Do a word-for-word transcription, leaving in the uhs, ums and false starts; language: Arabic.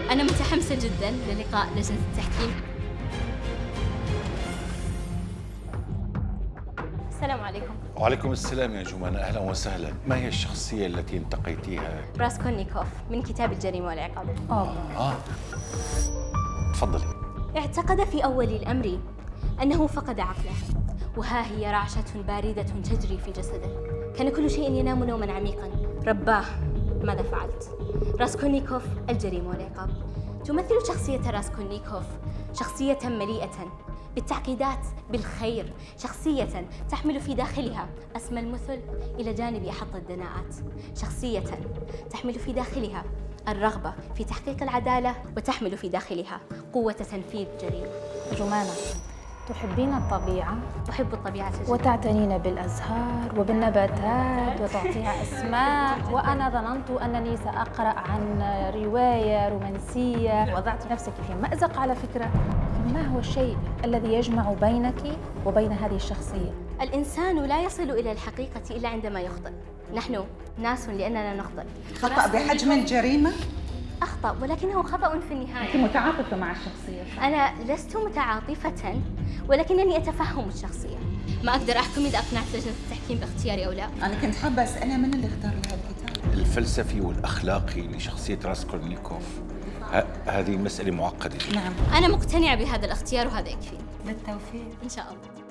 أنا متحمسة جدا للقاء لجنة التحكيم. السلام عليكم. وعليكم السلام يا جمانة، أهلا وسهلا. ما هي الشخصية التي انتقيتيها؟ راسكولنيكوف من كتاب الجريمة والعقاب. آه آه تفضلي. اعتقد في أول الأمر أنه فقد عقله، وها هي رعشة باردة تجري في جسده. كان كل شيء ينام نوما عميقا. رباه، ماذا فعلت؟ راسكولنيكوف الجريمة والعقاب. تمثل شخصية راسكولنيكوف شخصية مليئة بالتعقيدات، بالخير، شخصية تحمل في داخلها أسمى المثل إلى جانب أحط الدناءات، شخصية تحمل في داخلها الرغبة في تحقيق العدالة، وتحمل في داخلها قوة تنفيذ جريمة. جمانة، تحبين الطبيعة؟ أحب الطبيعة جدا. وتعتنين بالأزهار وبالنباتات وتعطيها أسماء، وأنا ظننت أنني سأقرأ عن رواية رومانسية. وضعت نفسك في مأزق على فكرة. ما هو الشيء الذي يجمع بينك وبين هذه الشخصية؟ الإنسان لا يصل إلى الحقيقة إلا عندما يخطئ. نحن ناس لأننا نخطئ. خطأ بحجم الجريمة؟ أخطأ، ولكنه خطأ في النهاية. أنت متعاطفة مع الشخصية؟ أنا لست متعاطفة، ولكنني أتفهم الشخصية. ما أقدر أحكم إذا أقنعت لجنة التحكيم باختياري أو لا. أنا كنت حابة أسألها من اللي اختار لها الكتاب؟ الفلسفي والأخلاقي لشخصية راسكولنيكوف، هذه مسألة معقدة. نعم. أنا مقتنعة بهذا الاختيار وهذا يكفي. بالتوفيق. إن شاء الله.